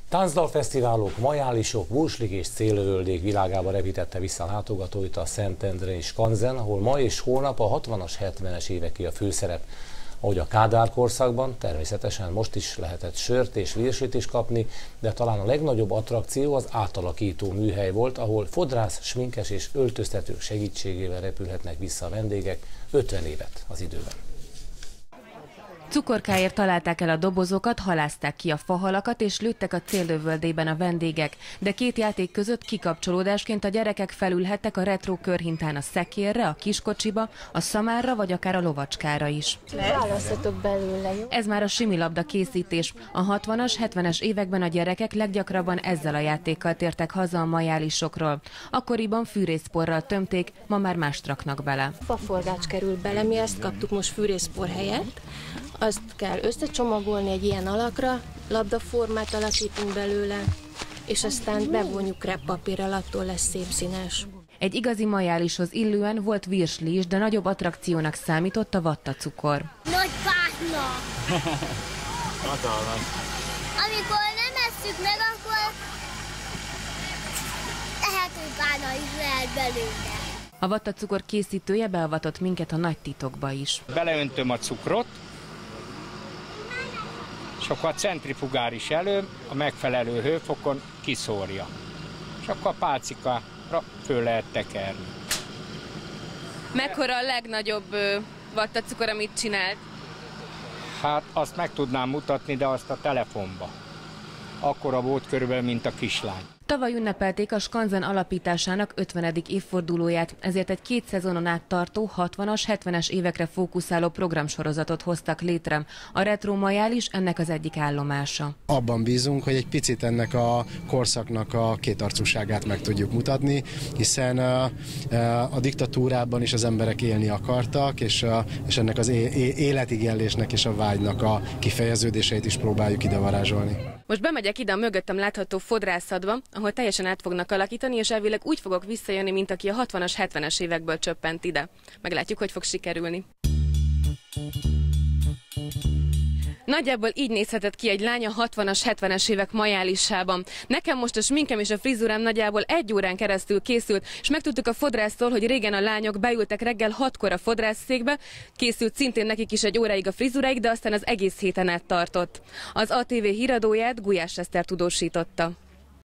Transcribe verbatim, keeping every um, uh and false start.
Táncdalfesztiválok, majálisok, burslik és céllövöldék világába repítette vissza a látogatóit a Szentendrei Skanzen, ahol ma és holnap a hatvanas, hetvenes éveké a főszerep. Ahogy a Kádár korszakban, természetesen most is lehetett sört és virslit is kapni, de talán a legnagyobb attrakció az átalakító műhely volt, ahol fodrász, sminkes és öltöztetők segítségével repülhetnek vissza a vendégek ötven évet az időben. Cukorkáért találták el a dobozokat, halázták ki a fahalakat és lőttek a céllövöldében a vendégek. De két játék között kikapcsolódásként a gyerekek felülhettek a retro körhintán a szekérre, a kiskocsiba, a szamárra vagy akár a lovacskára is. Választatok belőle, jó? Ez már a similabda készítés. A hatvanas, hetvenes években a gyerekek leggyakrabban ezzel a játékkal tértek haza a majálisokról. Akkoriban fűrészporral tömték, ma már mást raknak bele. Faforgács kerül bele, mi ezt kaptuk most fűrészpor helyett. Azt kell összecsomagolni egy ilyen alakra, labdaformát alakítunk belőle, és aztán bevonjuk kreppapírral, attól lesz szép színes. Egy igazi majálishoz illően volt virsli is, de nagyobb attrakciónak számított a vattacukor. Nagy pátna! Hatalmas! Amikor nem esszük meg, akkor ehető pálna is lehet belőle. A vattacukor készítője beavatott minket a nagy titokba is. Beleöntöm a cukrot, és akkor a centrifugáris elő a megfelelő hőfokon kiszórja. És akkor a pálcikára föl lehet tekerni. Mekkora a legnagyobb vattacukor, amit csinált? Hát azt meg tudnám mutatni, de azt a telefonba. Akkora volt körülbelül, mint a kislány. Tavaly ünnepelték a Skanzen alapításának ötvenedik évfordulóját, ezért egy két szezonon át tartó hatvanas, hetvenes évekre fókuszáló programsorozatot hoztak létre. A retro majális ennek az egyik állomása. Abban bízunk, hogy egy picit ennek a korszaknak a kétarcúságát meg tudjuk mutatni, hiszen a, a diktatúrában is az emberek élni akartak, és, a, és ennek az életigenlésnek és a vágynak a kifejeződéseit is próbáljuk ide varázsolni. Most bemegyek ide a mögöttem látható fodrászatba, ahol teljesen át fognak alakítani, és elvileg úgy fogok visszajönni, mint aki a hatvanas, hetvenes évekből csöppent ide. Meglátjuk, hogy fog sikerülni. Nagyjából így nézhetett ki egy lány a hatvanas, hetvenes évek majálisában. Nekem most a sminkem és a frizurám nagyjából egy órán keresztül készült, és megtudtuk a fodrásztól, hogy régen a lányok beültek reggel hatkor a fodrászszékbe, készült szintén nekik is egy óráig a frizuráig, de aztán az egész héten át tartott. Az á té vé híradóját Gulyás Eszter tudósította.